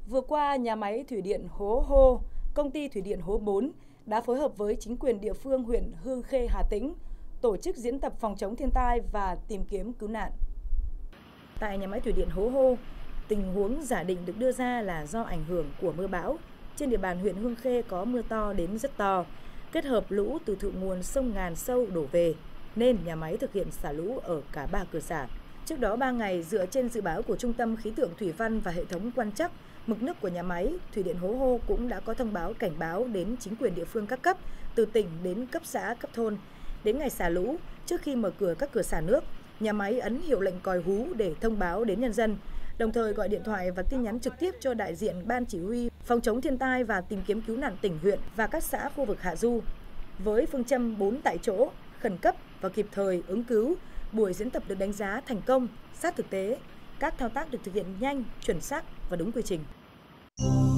Vừa qua, nhà máy thủy điện Hố Hô, công ty thủy điện Hố 4 đã phối hợp với chính quyền địa phương huyện Hương Khê, Hà Tĩnh tổ chức diễn tập phòng chống thiên tai và tìm kiếm cứu nạn. Tại nhà máy thủy điện Hố Hô, tình huống giả định được đưa ra là do ảnh hưởng của mưa bão. Trên địa bàn huyện Hương Khê có mưa to đến rất to, kết hợp lũ từ thượng nguồn sông Ngàn Sâu đổ về, nên nhà máy thực hiện xả lũ ở cả 3 cửa xả. Trước đó 3 ngày, dựa trên dự báo của Trung tâm Khí tượng Thủy văn và hệ thống quan trắc, mực nước của nhà máy thủy điện Hố Hô cũng đã có thông báo cảnh báo đến chính quyền địa phương các cấp, từ tỉnh đến cấp xã, cấp thôn. Đến ngày xả lũ, trước khi mở cửa các cửa xả nước, nhà máy ấn hiệu lệnh còi hú để thông báo đến nhân dân, đồng thời gọi điện thoại và tin nhắn trực tiếp cho đại diện Ban Chỉ huy phòng chống thiên tai và tìm kiếm cứu nạn tỉnh, huyện và các xã khu vực hạ du. Với phương châm 4 tại chỗ, khẩn cấp và kịp thời ứng cứu, buổi diễn tập được đánh giá thành công, sát thực tế. Các thao tác được thực hiện nhanh, chuẩn xác và đúng quy trình.